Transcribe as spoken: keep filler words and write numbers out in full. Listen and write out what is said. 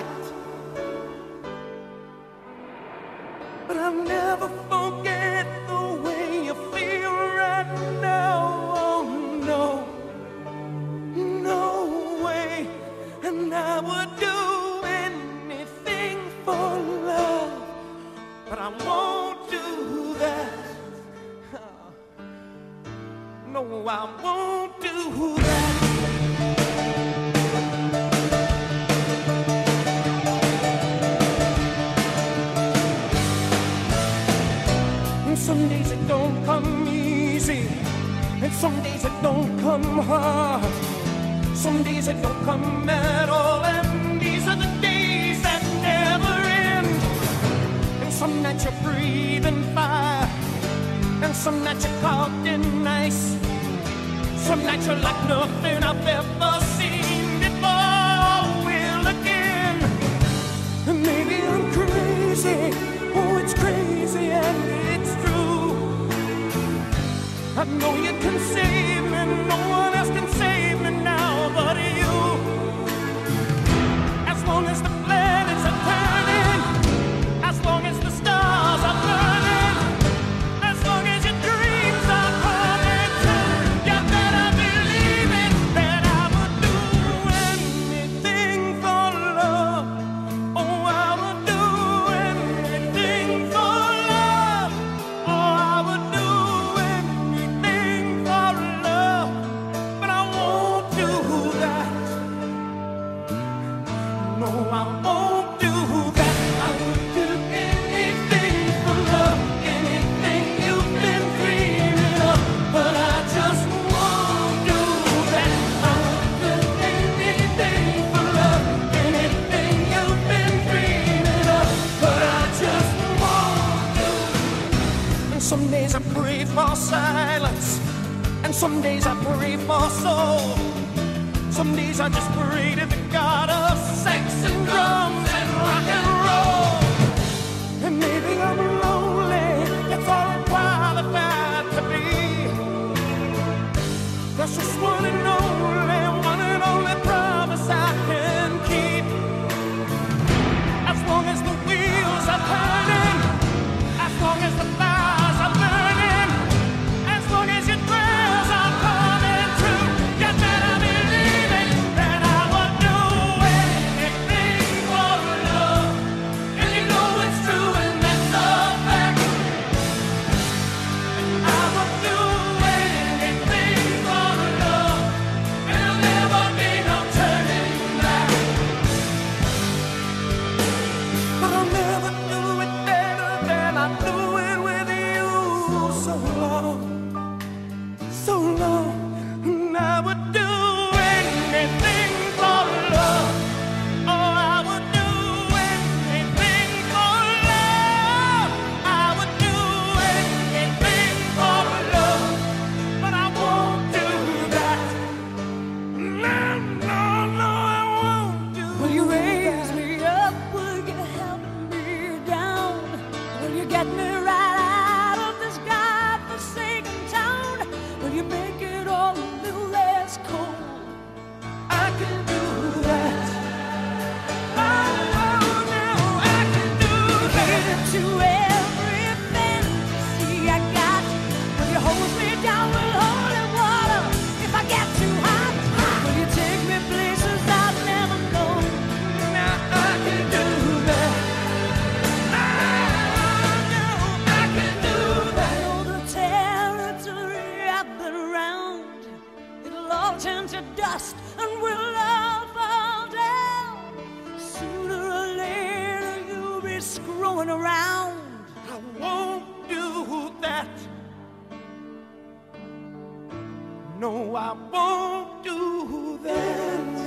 that. But I'll never forget the way you feel right now. Oh no, no way. And I would do anything for love, but I won't do that. No, I won't do that. And some days it don't come easy, and some days it don't come hard. Some days it don't come at all, and these are the days that never end. And some nights you're breathing fire, and some nights you're caught in ice. Some nights you're like nothing I've ever seen before. Will again. And maybe I'm crazy. Oh, it's crazy and it's true. I know you can save me. No one else can save me now but you. As long as the planets are turning, as long as the stars are burning, as long as your dreams are coming true, you better believe it, that I would do anything for love. Oh, I would do anything for love. Oh, I would do anything for love, but I won't do that. No, I won't do that. I would do anything for love, anything you've been dreaming of, but I just won't do that. I would do anything for love, anything you've been dreaming of, but I just won't do. And some days I pray for silence, and some days I pray for soul. Some days I just pray to the God of sex and drums and rock and roll. And maybe I'm lonely, it's all I'm qualified to be. That's just one and only, one and only promise I can keep. As long as the wheels are turning, as long as the fires are burning, as long as your prayers are coming true, you better believe it, that I would do anything for love. And you know it's true, and that's a fact. I would do anything for love, and there'll never be no turning back. But I'll never do it better than I do it with you. So long, so long, and I would do anything for love. Oh, I would do anything for love. I would do anything for love, but I won't do that. No, no, no, I won't do. Will you raise me up? Will you help me down? Will you get me right out of this godforsaken town? Will you make it all a little less cold? I can do that. Oh, oh, no, I can do that. To every fantasy I got, will you hold me down with holy water if I get too hot? Will you take me places I've never known? Now I can do that. Oh, no, I can do I that. know the territory I've been around. It'll all turn to dust and we'll all fall down. Sooner or later you'll be screwing around. I won't do that. No, I won't do that.